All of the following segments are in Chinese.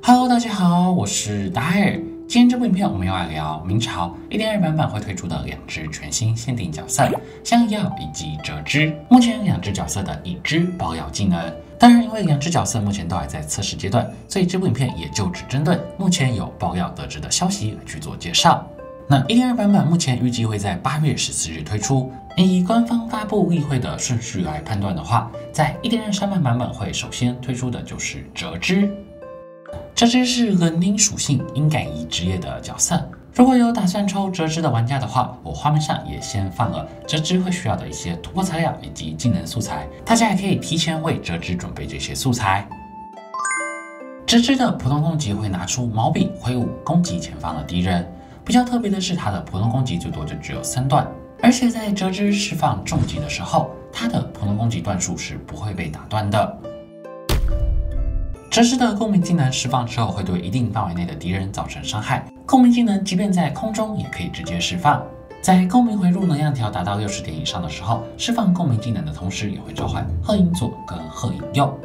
Hello， 大家好，我是达尔。今天这部影片我们要来聊明朝1.2版本会推出的2只全新限定角色香宜耀以及折枝。目前2只角色的已知爆料技能，当然因为2只角色目前都还在测试阶段，所以这部影片也就只针对目前有爆料得知的消息来去做介绍。那1.2版本目前预计会在8月14日推出。以官方发布例会的顺序来判断的话，在1.2版本会首先推出的就是折枝。折枝是人灵属性音感仪职业的角色。如果有打算抽折枝的玩家的话，我画面上也先放了折枝会需要的一些突破材料以及技能素材，大家也可以提前为折枝准备这些素材。折枝的普通攻击会拿出毛笔挥舞攻击前方的敌人，比较特别的是它的普通攻击最多就只有3段，而且在折枝释放重击的时候，它的普通攻击段数是不会被打断的。折枝的共鸣技能释放之后，会对一定范围内的敌人造成伤害。共鸣技能即便在空中也可以直接释放。在共鸣回路能量条达到60点以上的时候，释放共鸣技能的同时，也会召唤鹤影左跟鹤影右。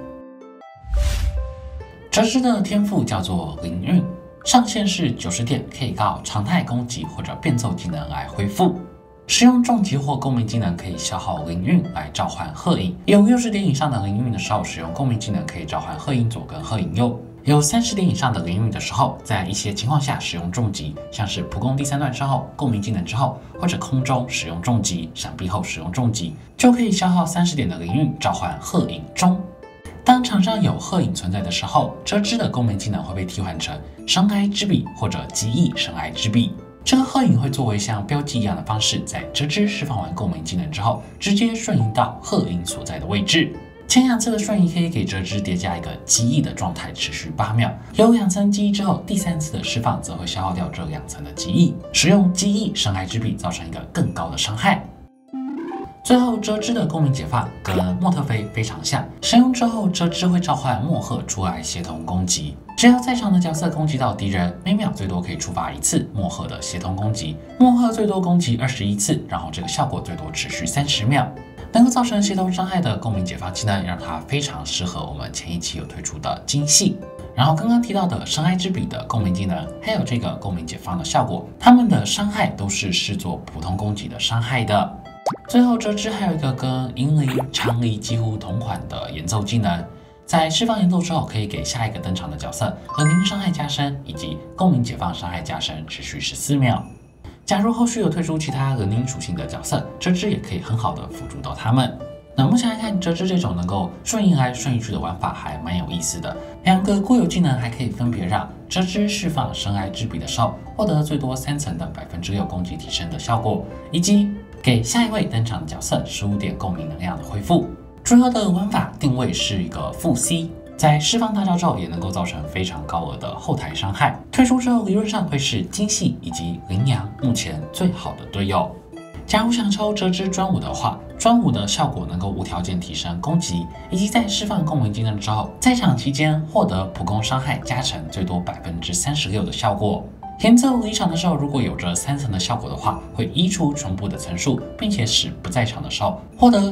折枝的天赋叫做灵韵，上限是90点，可以靠常态攻击或者变奏技能来恢复。使用重击或共鸣技能可以消耗灵韵来召唤鹤影，有60点以上的灵韵的时候，使用共鸣技能可以召唤鹤影左跟鹤影右。有30点以上的灵韵的时候，在一些情况下使用重击，像是普攻第3段之后、共鸣技能之后，或者空中使用重击、闪避后使用重击，就可以消耗30点的灵韵召唤鹤影中。当场上有鹤影存在的时候，折枝的共鸣技能会被替换成神哀之笔或者极意神哀之笔。这个鹤影会作为像标记一样的方式，在折枝释放完共鸣技能之后，直接瞬移到鹤影所在的位置。前2次的瞬移可以给折枝叠加一个极意的状态，持续8秒。有2层极意之后，第3次的释放则会消耗掉这2层的极意，使用极意神哀之笔造成一个更高的伤害。最后，折枝的共鸣解放跟莫特菲非常像，使用之后，折枝会召唤莫赫出来协同攻击。只要在场的角色攻击到敌人，每秒最多可以触发1次莫赫的协同攻击，莫赫最多攻击21次，然后这个效果最多持续30秒。能够造成协同伤害的共鸣解放技能，让它非常适合我们前一期有推出的精细。然后刚刚提到的神哀之笔的共鸣技能，还有这个共鸣解放的效果，它们的伤害都是视作普通攻击的伤害的。最后，折枝还有一个跟银铃、长离几乎同款的演奏技能，在释放演奏之后，可以给下一个登场的角色和您伤害加深以及共鸣解放伤害加深，持续14秒。假如后续有推出其他人灵属性的角色，折枝也可以很好的辅助到他们。那目前来看，折枝这种能够瞬移来瞬移去的玩法还蛮有意思的。2个固有技能还可以分别让折枝释放神哀之笔的时候，获得最多3层的6%攻击提升的效果，以及给下一位登场的角色15点共鸣能量的恢复。主要的玩法定位是一个副 C， 在释放大招之后也能够造成非常高额的后台伤害。推出之后理论上会是精细以及羚羊目前最好的队友。假如想抽折枝专武的话，专武的效果能够无条件提升攻击，以及在释放共鸣技能之后，在场期间获得普攻伤害加成最多36%的效果。演奏离场的时候，如果有这3层的效果的话，会移除全部的层数，并且使不在场的时候获得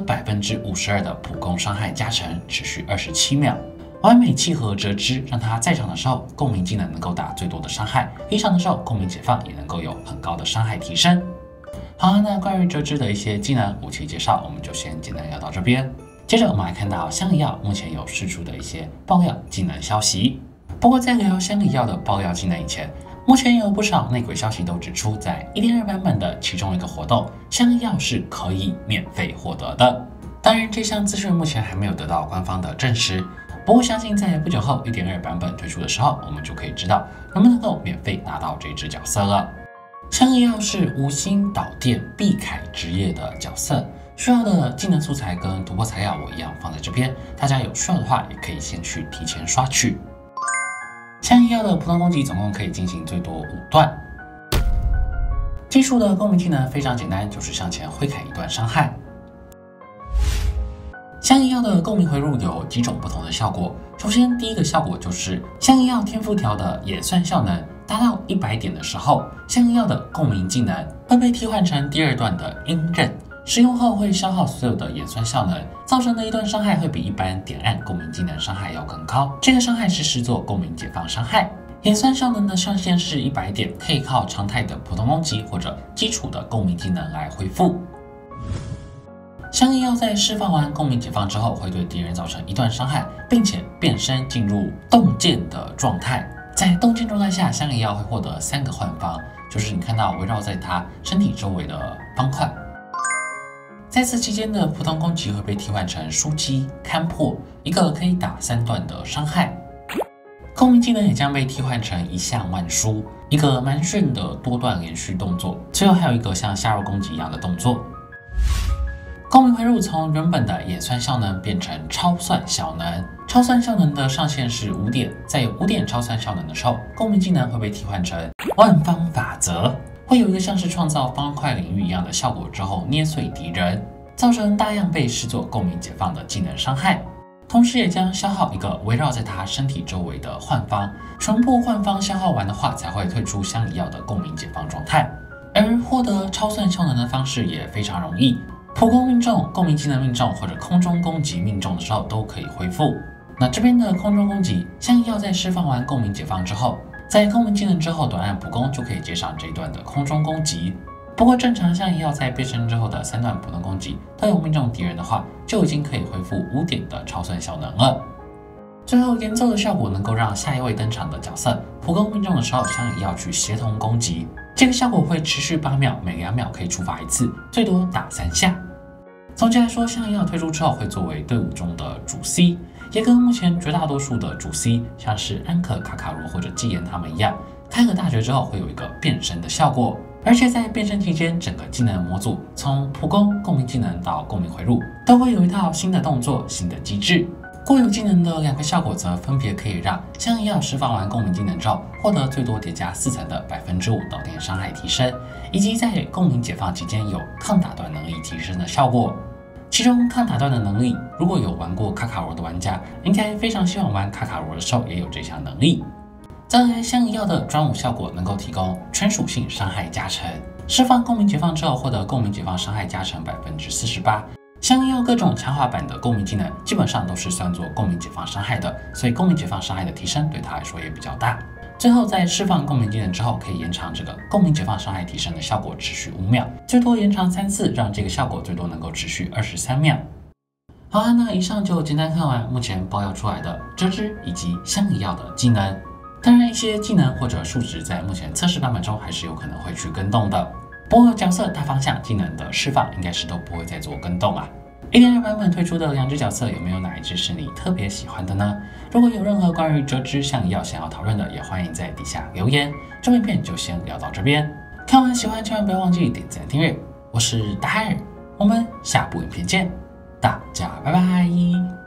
52%的普攻伤害加成，持续27秒。完美契合折枝，让他在场的时候共鸣技能能够打最多的伤害，离场的时候共鸣解放也能够有很高的伤害提升。好，那关于折枝的一些技能武器介绍，我们就先简单聊到这边。接着我们来看到香宜耀目前有释出的一些爆料技能消息。不过在聊香宜耀的爆料技能以前，目前有不少内鬼消息都指出，在1.2版本的其中一个活动，香宜耀是可以免费获得的。当然，这项资讯目前还没有得到官方的证实，不过相信在不久后1.2版本推出的时候，我们就可以知道能不能够免费拿到这只角色了。香宜耀是无心导电必铠职业的角色，需要的技能素材跟突破材料我一样放在这边，大家有需要的话也可以先去提前刷取。香宜耀的普通攻击总共可以进行最多5段。技术的共鸣技能非常简单，就是向前挥砍1段伤害。香宜耀的共鸣回路有几种不同的效果。首先，第一个效果就是香宜耀天赋条的演算效能达到100点的时候，香宜耀的共鸣技能会被替换成第2段的音刃， 使用后会消耗所有的盐酸效能，造成的一段伤害会比一般点按共鸣技能伤害要更高。这个伤害是视作共鸣解放伤害。盐酸效能的上限是100点，可以靠常态的普通攻击或者基础的共鸣技能来恢复。香医药在释放完共鸣解放之后，会对敌人造成一段伤害，并且变身进入洞见的状态。在洞见状态下，香医药会获得3个幻方，就是你看到围绕在它身体周围的方块。在此期间的普通攻击会被替换成枢机勘破，一个可以打3段的伤害。共鸣技能也将被替换成一项万书，一个蛮炫的多段连续动作。最后还有一个像下肉攻击一样的动作。共鸣回路从原本的盐酸效能变成超算效能，超算效能的上限是5点，在有5点超算效能的时候，共鸣技能会被替换成万方法则，会有一个像是创造方块领域一样的效果之后捏碎敌人，造成大量被视作共鸣解放的技能伤害，同时也将消耗一个围绕在他身体周围的幻方，全部幻方消耗完的话才会退出香里药的共鸣解放状态。而获得超算效能的方式也非常容易。普攻命中、共鸣技能命中或者空中攻击命中的时候都可以恢复。那这边的空中攻击，香医药在释放完共鸣解放之后，在共鸣技能之后短按普攻就可以接上这一段的空中攻击。不过正常香医药在变身之后的3段普通攻击都有命中敌人的话，就已经可以恢复5点的超算效能了。最后演奏的效果能够让下一位登场的角色普攻命中的时候，香医药去协同攻击。这个效果会持续8秒，每2秒可以触发1次，最多打3下。总结来说，香医药推出之后会作为队伍中的主 C， 也跟目前绝大多数的主 C， 像是安可、卡卡罗或者基岩他们一样，开个大绝之后会有一个变身的效果。而且在变身期间，整个技能模组从普攻、共鸣技能到共鸣回路，都会有一套新的动作、新的机制。固有技能的2个效果则分别可以让香医药释放完共鸣技能之后，获得最多叠加4层的5%导电伤害提升，以及在共鸣解放期间有抗打断能力提升的效果。其中抗打断的能力，如果有玩过卡卡罗的玩家，应该非常希望玩卡卡罗的时候也有这项能力。再来，香医药的专武效果能够提供全属性伤害加成，释放共鸣解放之后获得共鸣解放伤害加成48%。香医药各种强化版的共鸣技能基本上都是算作共鸣解放伤害的，所以共鸣解放伤害的提升对他来说也比较大。最后在释放共鸣技能之后，可以延长这个共鸣解放伤害提升的效果持续5秒，最多延长3次，让这个效果最多能够持续23秒。好啊，那以上就简单看完目前爆料出来的遮之以及香医药的技能。当然，一些技能或者数值在目前测试版本中还是有可能会去更动的。不过角色大方向技能的释放应该是都不会再做更动啊。1.2版本推出的2只角色，有没有哪一只是你特别喜欢的呢？如果有任何关于遮之香医药想要讨论的，也欢迎在底下留言。这部影片就先聊到这边，看完喜欢千万不要忘记点赞订阅。我是大海尔，我们下部影片见，大家拜拜。